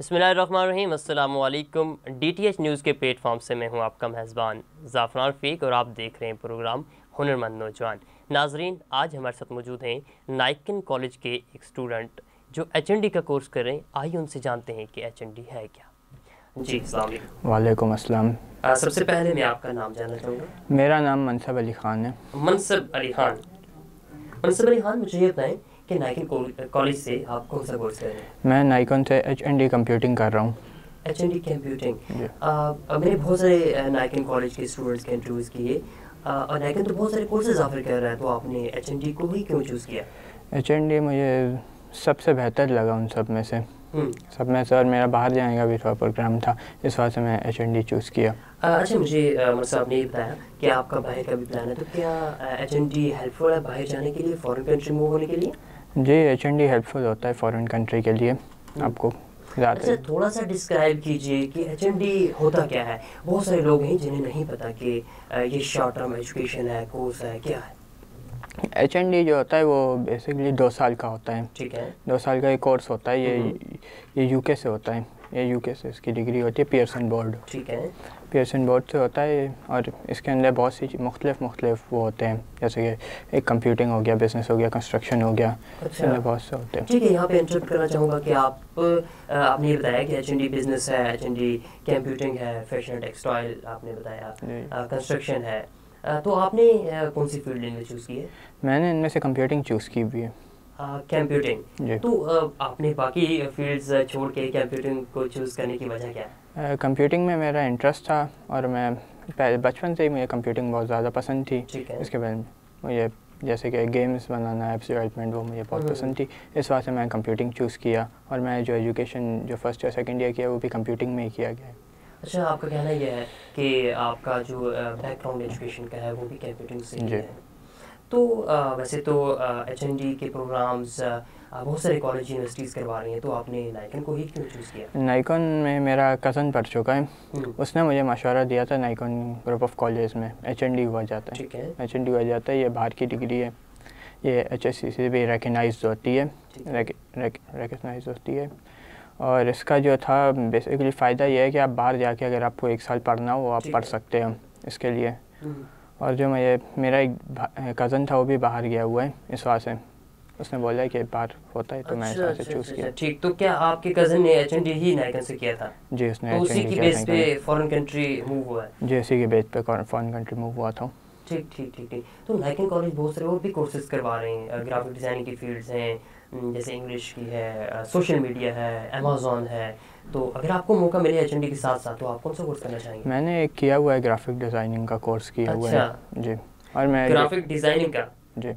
بسم اللہ الرحمن الرحیم، السلام علیکم۔ ڈی ٹی ایچ نیوز کے پلیٹ فارم سے میں ہوں آپ کا میزبان زعفران رفیق اور آپ دیکھ رہے ہیں پروگرام ہنرمند نوجوان۔ ناظرین، آج ہمارے ساتھ موجود ہیں نائکن کالج کے ایک اسٹوڈنٹ جو ایچ این ڈی کا کورس کر رہے ہیں۔ آئیے ان سے جانتے ہیں کہ ایچ این ڈی ہے کیا۔ جی السلام علیکم۔ وعلیکم السلام۔ سب سے پہلے میں آپ کا نام جاننا چاہوں گا۔ میرا نام منصب علی خان ہے۔ منصب علی خان، منصب علی خان مجھے یہ بتائیں کہ نائکن کالج سے آپ کون سا کورس کر رہے ہیں؟ میں نائکن سے ایچ این ڈی کمپیوٹنگ کر رہا ہوں۔ H N D computing. میں نے بہت سارے نائکن کالج کے اسٹوڈنٹس کے انٹرویوز کیے اور نائکن تو بہت سارے کورسز آفر کر رہا ہے، تو آپ نے ایچ این ڈی کو ہی کیوں چوز کیا؟ ایچ این ڈی مجھے سب سے بہتر لگا ان سب میں سے، اور میرا باہر جانے کا بھی تھوڑا پروگرام تھا، اس وجہ سے میں ایچ این ڈی چوز کیا۔ اچھا، مجھے صاحب نے یہ بتایا کہ آپ کا باہر کا بھی پلان ہے، تو کیا H N D helpful ہے باہر جانے کے لیے، فورن کنٹری موو ہونے کے لیے؟ جی، H N D helpful ہوتا ہے فورن کنٹری کے لیے آپ کو زیادہ۔ اچھا، تھوڑا سا ڈسکرائب کیجیے کہ ایچ این ڈی ہوتا کیا ہے۔ بہت سارے لوگ ہیں جنہیں نہیں پتا کہ یہ شارٹ ٹرم ایجوکیشن ہے، کورس ہے، کیا ہے؟ ایچ این ڈی جو ہوتا ہے وہ بیسیکلی 2 سال کا ہوتا ہے۔ ٹھیک ہے، 2 سال کا یہ کورس ہوتا ہے۔ یہ یو کے سے ہوتا ہے، یہ یو کے سے اس کی ڈگری ہوتی ہے، پیئرسن بورڈ۔ ٹھیک ہے، پیئرسن بورڈ سے ہوتا ہے، اور اس کے اندر بہت سی مختلف وہ ہوتے ہیں، جیسے کہ ایک کمپیوٹنگ ہو گیا، بزنس ہو گیا، کنسٹرکشن ہو گیا، اس کے اندر بہت سے ہوتے ہیں۔ ٹھیک ہے، یہاں پہ انٹرپٹ کرنا چاہوں گا کہ آپ نے یہ بتایا کہ ایچ این ڈی بزنس ہے، ایچ این ڈی کمپیوٹنگ ہے، فیشن ٹیکسٹائل آپ نے بتایا، کنسٹرکشن ہے، تو آپ نے کون سی فیلڈ ان میں چوز کی ہے؟ میں نے ان میں سے کمپیوٹنگ چوز کی بھی ہے۔ کمپیوٹنگ، جی۔ تو آپ نے باقی فیلڈز چھوڑ کے کمپیوٹنگ کو چوز کرنے کی وجہ کیا ہے؟ کمپیوٹنگ میں میرا انٹرسٹ تھا، اور میں بچپن سے ہی مجھے کمپیوٹنگ بہت زیادہ پسند تھی۔ اس کے بعد مجھے جیسے کہ گیمز بنانا، ایپس ڈیولپمنٹ، وہ مجھے بہت پسند تھی، اس وجہ سے میں کمپیوٹنگ چوز کیا، اور میں جو ایجوکیشن جو فرسٹ ایئر سیکنڈ ایئر کیا وہ بھی کمپیوٹنگ میں ہی کیا گیا ہے۔ اچھا، آپ کا کہنا یہ ہے کہ آپ کا جو بیک گراؤنڈ ایجوکیشن کا ہے وہ بھی کمپیوٹنگ سے ہی ہے۔ تو ویسے تو ایچ این ڈی کے پروگرامز بہت سارے کالج یونیورسٹیز کروا رہی ہیں، تو آپ نے نائکن کو ہی کیوں چوز کیا؟ نائکن میں میرا کزن پڑھ چکا ہے، اس نے مجھے مشورہ دیا تھا نائکن گروپ آف کالج میں ایچ این ڈی ہوا جاتا ہے۔ ٹھیک ہے، ایچ این ڈی ہوا جاتا ہے، یہ باہر کی ڈگری ہے، یہ ایچ ایس سی سے بھی ریکگنائزڈ ہوتی ہے، ریکگنائز ہوتی ہے، اور اس کا جو تھا بیسیکلی فائدہ یہ ہے کہ آپ باہر جا کے اگر آپ کو 1 سال پڑھنا ہو وہ آپ پڑھ سکتے ہیں اس کے لیے۔ اور جو میرا ایک کزن تھا وہ بھی باہر گیا ہوا ہے، اس وجہ سے اس نے بولا کہ باہر ہوتا ہے، تو میں اس وجہ سے چوز کیا۔ ٹھیک، تو کیا آپ کے کزن نے ایچ این ڈی ہی نائکن سے کیا تھا؟ جی، اس نے اسی کی بیس پہ فورن کنٹری موو ہوا ہے؟ جی، اسی کی بیس پہ فورن کنٹری موو ہوا تھا۔ ٹھیک ٹھیک ٹھیک ٹھیک۔ تو نائکن کالج بہت سارے اور بھی کورسز کروا رہے ہیں، گرافک ڈیزائننگ کی فیلڈز ہیں، جیسے انگلش کی ہے، سوشل میڈیا ہے، امیزون ہے، تو اگر آپ کو موقع ملے ایچ این ڈی کے ساتھ ساتھ تو آپ کون سا کورس کرنا چاہیں گے؟ میں نے ایک کیا ہوا ہے گرافک ڈیزائننگ کا کورس کیا ہوا ہے۔ جی، اور میں گرافک ڈیزائننگ کا جی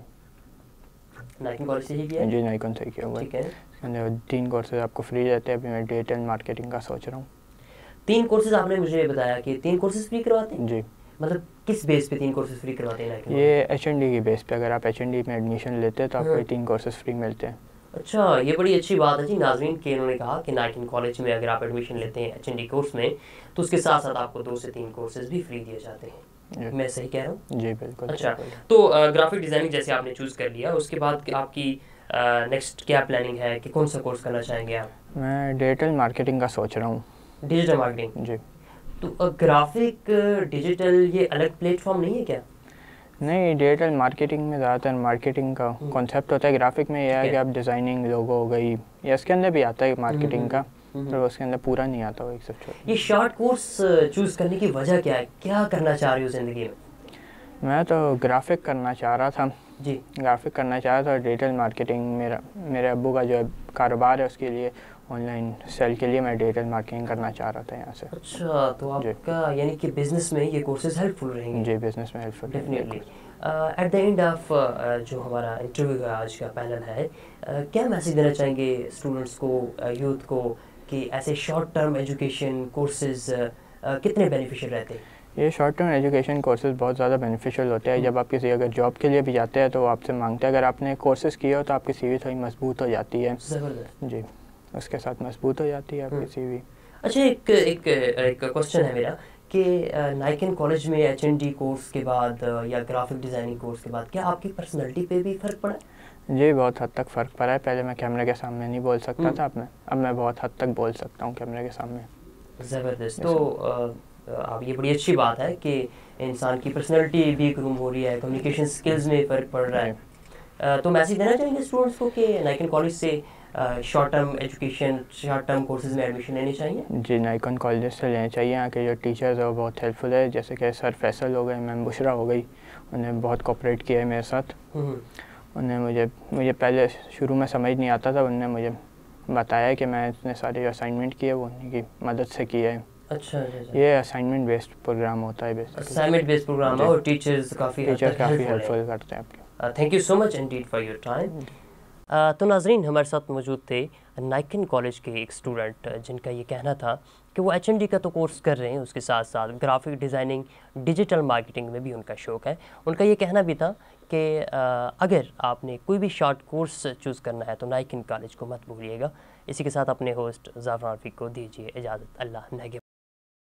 نائکن کالج سے ہی کیا ہے؟ جی، نائکن سے کیا ہوا ہے۔ ٹھیک ہے، اس کے اندر 3 کورسز آپ کو فری رہتے ہیں۔ ابھی میں ڈیجیٹل مارکیٹنگ کا سوچ رہا ہوں۔ 3 کورسز آپ نے مجھے بتایا کہ 3 کورسز فری کرواتے ہیں؟ جی، مطلب کس بیس پہ 3 کورسز فری کرواتے ہیں نائکن؟ یہ ایچ این ڈی کی بیس پہ، اگر آپ ایچ این ڈی میں ایڈمیشن لیتے ہیں تو آپ کو 3 کورسز فری ملتے ہیں۔ اچھا، یہ بڑی اچھی بات ہے جی ناظرین، کہ انہوں نے کہا کہ نائکن کالج میں اگر آپ ایڈمیشن لیتے ہیں ایچ این ڈی کورس میں تو اس کے ساتھ ساتھ آپ کو 2 سے 3 کورسز بھی فری دیے جاتے ہیں۔ میں صحیح کہہ رہا ہوں؟ جی بالکل۔ اچھا، تو گرافک ڈیزائننگ جیسے آپ نے چوز کر لیا، اس کے بعد آپ کی نیکسٹ کیا پلاننگ ہے کہ کون سا کورس کرنا چاہیں گے آپ؟ میں ڈیجیٹل مارکیٹنگ کا سوچ رہا ہوں۔ Digital marketing? جی۔ تو گرافک ڈیجیٹل یہ الگ پلیٹ فارم نہیں ہے کیا؟ نہیں، ڈیجیٹل مارکیٹنگ میں زیادہ تر مارکیٹنگ کا کانسیپٹ ہوتا ہے، گرافک میں یہ ہے کہ آپ ڈیزائننگ، لوگو ہو گئی، یا اس کے اندر بھی آتا ہے مارکیٹنگ کا، تو اس کے اندر پورا نہیں آتا، وہ ایک سب چھوٹا۔ یہ شارٹ کورس چوز کرنے کی وجہ کیا ہے؟ کیا کرنا چاہ رہی ہو زندگی میں؟ میں تو گرافک کرنا چاہ رہا تھا۔ جی، گرافک کرنا چاہ رہا تھا، ڈیجیٹل مارکیٹنگ میرے ابو کا جو کاروبار ہے، اس کے لیے آن لائن سیل کے لیے میں ڈیجیٹل مارکیٹنگ کرنا چاہ رہا تھا یہاں سے۔ اچھا، تو آپ کا یعنی کہ بزنس میں یہ کورسز ہیلپ فل رہیں گے؟ جی، بزنس میں helpful definitely. At the end of جو ہمارا انٹرویو کا آج کا پینل ہے، کیا میسیج دینا چاہیں گے اسٹوڈنٹس کو، یوتھ کو، کہ ایسے شارٹ ٹرم ایجوکیشن کورسز کتنے بینیفیشیل رہتے ہیں؟ یہ شارٹ ٹرم ایجوکیشن کورسز بہت زیادہ بینیفیشیل ہوتے ہیں۔ جب آپ کسی اگر جاب کے لیے بھی جاتے ہیں تو وہ آپ سے مانگتے ہیں، اگر آپ نے کورسز کیا ہو تو آپ کی سی وی تھوڑی مضبوط ہو جاتی ہے۔ زبردست۔ جی، اس کے ساتھ مضبوط ہو جاتی ہے آپ کی سی وی۔ اچھا، ایک کوسچن ہے میرا کہ نائکن کالج میں ایچ این ڈی کورس کے بعد یا گرافک ڈیزائننگ کورس کے بعد کیا آپ کی پرسنالٹی پہ بھی فرق پڑا؟ جی بہت حد تک فرق پڑا ہے. پہلے میں کیمرے کے سامنے نہیں بول سکتا تھا اب میں بہت حد تک بول سکتا ہوں کیمرے کے سامنے. زبردست. تو اب یہ بڑی اچھی بات ہے کہ انسان کی پرسنالٹی بھی گروم ہو رہی ہے, کمیونیکیشن سکلز میں فرق پڑ رہا ہے. تو میسیج دینا چاہیں گے اسٹوڈنٹس کو کہ نائکن کالج سے short term education, short term courses میں ایڈمیشن لینی چاہیے؟ جی نائکن کالج سے لینا چاہیے. یہاں کے جو ٹیچرز ہیں وہ بہت ہیلپ فل ہے, جیسے کہ سر فیصل ہو گئے, میم بشرا ہو گئی, انہیں بہت کوپریٹ کیا ہے میرے ساتھ. انہیں مجھے پہلے شروع میں سمجھ نہیں آتا تھا, انہوں نے مجھے بتایا کہ میں اتنے سارے اسائنمنٹ کیے وہ انہیں کی مدد سے کیے ہیں. اچھا, یہ اسائنمنٹ بیسڈ پروگرام ہوتا ہے بیسکلی. اسائنمنٹ بیسڈ پروگرام ہے اور ٹیچرز کافی ہیلپ فل کرتے ہیں آپ کے. Thank you so much indeed for your time. تو ناظرین, ہمارے ساتھ موجود تھے نائکن کالج کے ایک اسٹوڈنٹ جن کا یہ کہنا تھا کہ وہ HND کا تو کورس کر رہے ہیں, اس کے ساتھ ساتھ گرافک ڈیزائننگ, ڈیجیٹل مارکیٹنگ میں بھی ان کا شوق ہے. ان کا یہ کہنا بھی تھا کہ اگر آپ نے کوئی بھی شارٹ کورس چوز کرنا ہے تو نائکن کالج کو مت بھولیے گا. اسی کے ساتھ اپنے ہوسٹ زعفران رفیق کو دیجیے اجازت. اللہ نگہبان.